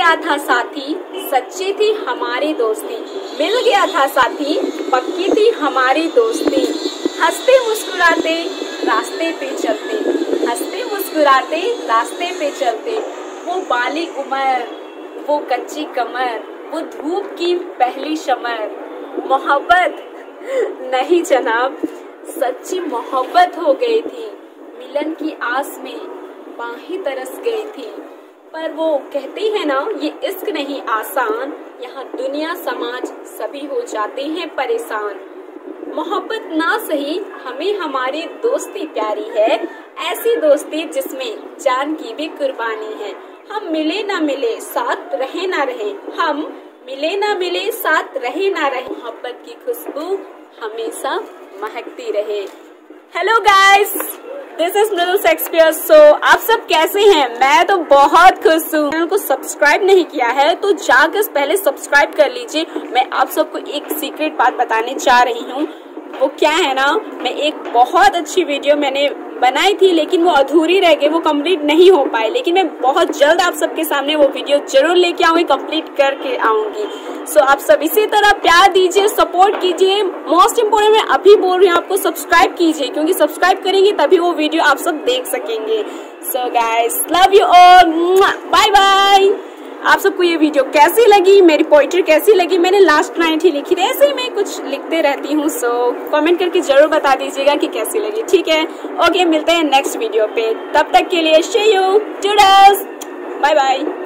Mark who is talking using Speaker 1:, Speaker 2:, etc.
Speaker 1: गया था साथी, सच्ची थी हमारी दोस्ती। मिल गया था साथी, पक्की थी हमारी दोस्ती। हंसते मुस्कुराते रास्ते पे चलते, हंसते मुस्कुराते रास्ते पे चलते। वो बालिग उम्र, वो कच्ची कमर, वो धूप की पहली शमर। मोहब्बत नहीं जनाब, सच्ची मोहब्बत हो गई थी। मिलन की आस में बाहें तरस गई थी। पर वो कहते हैं ना, ये इश्क नहीं आसान, यहाँ दुनिया समाज सभी हो जाते हैं परेशान। मोहब्बत ना सही, हमें हमारी दोस्ती प्यारी है, ऐसी दोस्ती जिसमें जान की भी कुर्बानी है। हम मिले ना मिले साथ रहे ना रहे, हम मिले ना मिले साथ रहे ना रहे। मोहब्बत की खुशबू हमेशा महकती रहे। Hello guys, this is Mridul Shakespeare. So आप सब कैसे हैं? मैं तो बहुत खुश हूँ। चैनल को सब्सक्राइब नहीं किया है तो जाकर पहले सब्सक्राइब कर लीजिए। मैं आप सबको एक सीक्रेट बात बताने जा रही हूँ। वो क्या है ना, मैं एक बहुत अच्छी वीडियो मैंने बनाई थी लेकिन वो अधूरी रह गई, वो कंप्लीट नहीं हो पाई। लेकिन मैं बहुत जल्द आप सबके सामने वो वीडियो जरूर लेके आऊंगी, कंप्लीट करके आऊंगी। सो आप सब इसी तरह प्यार दीजिए, सपोर्ट कीजिए। मोस्ट इम्पोर्टेंट मैं अभी बोल रही हूँ आपको, सब्सक्राइब कीजिए, क्योंकि सब्सक्राइब करेंगे तभी वो वीडियो आप सब देख सकेंगे। So guys, love you all, bye bye. आप सबको ये वीडियो कैसी लगी, मेरी पोइट्री कैसी लगी? मैंने लास्ट नाइट ही लिखी थी, ऐसे ही मैं कुछ लिखते रहती हूँ। सो कमेंट करके जरूर बता दीजिएगा कि कैसी लगी, ठीक है? ओके, मिलते हैं नेक्स्ट वीडियो पे। तब तक के लिए see you, toodles, bye bye.